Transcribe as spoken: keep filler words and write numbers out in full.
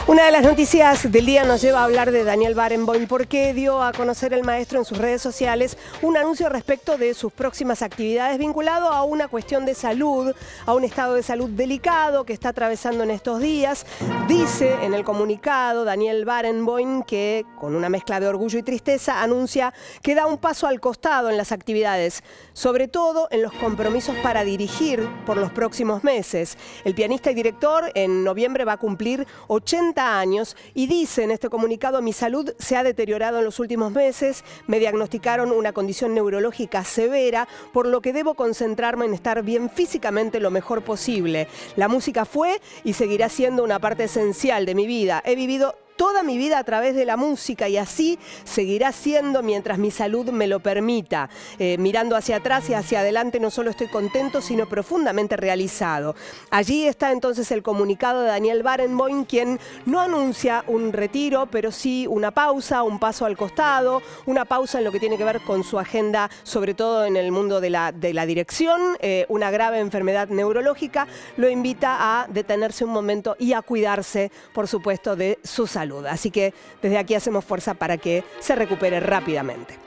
Una de las noticias del día nos lleva a hablar de Daniel Barenboim porque dio a conocer el maestro en sus redes sociales un anuncio respecto de sus próximas actividades vinculado a una cuestión de salud, a un estado de salud delicado que está atravesando en estos días. Dice en el comunicado Daniel Barenboim que, con una mezcla de orgullo y tristeza, anuncia que da un paso al costado en las actividades, sobre todo en los compromisos para dirigir por los próximos meses. El pianista y director en noviembre va a cumplir ochenta años y dice en este comunicado: mi salud se ha deteriorado en los últimos meses, me diagnosticaron una condición neurológica severa, por lo que debo concentrarme en estar bien físicamente lo mejor posible. La música fue y seguirá siendo una parte esencial de mi vida. He vivido toda mi vida a través de la música y así seguirá siendo mientras mi salud me lo permita. Eh, mirando hacia atrás y hacia adelante, no solo estoy contento, sino profundamente realizado. Allí está entonces el comunicado de Daniel Barenboim, quien no anuncia un retiro, pero sí una pausa, un paso al costado, una pausa en lo que tiene que ver con su agenda, sobre todo en el mundo de la, de la dirección. Eh, una grave enfermedad neurológica lo invita a detenerse un momento y a cuidarse, por supuesto, de su salud. Así que desde aquí hacemos fuerza para que se recupere rápidamente.